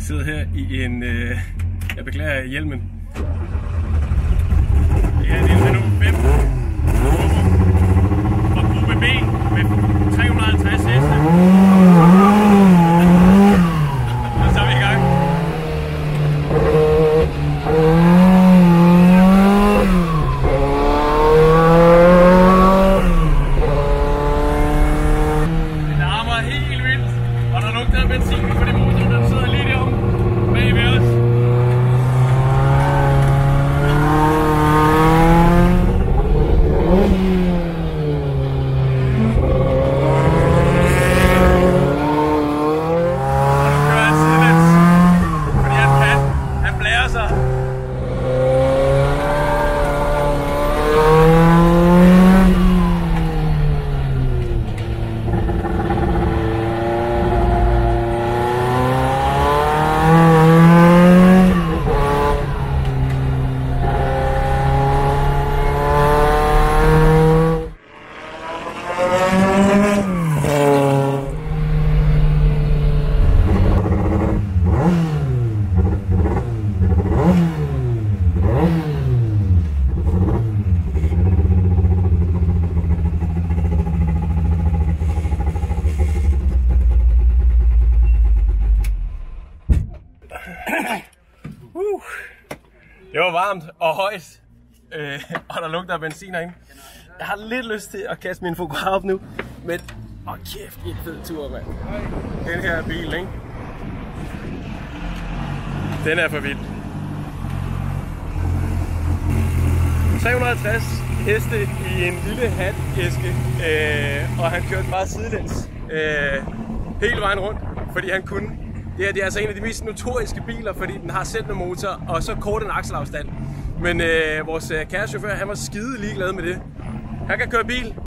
sidder her i en, jeg beklager hjelmen. Ja, det er nummer 5 fra gruppe B med 350 heste. Så er vi i gang. Det larmer helt vildt, og der lugter af benzin på det motor, der sidder lige deromme bag ved os. Det var varmt og højt, og der lugter af benzin herinde. Jeg har lidt lyst til at kaste min fotograf nu, men kæft, en fed tur, mand. Den her bil, ikke? Den er for vild. 350 heste i en lille hatæske, og han kørte bare sidelæns hele vejen rundt, fordi han kunne. Det her det er altså en af de mest notoriske biler, fordi den har centermotor og så kort en akselafstand. Men vores kære chauffør, han var skide ligeglad med det. Han kan køre bil,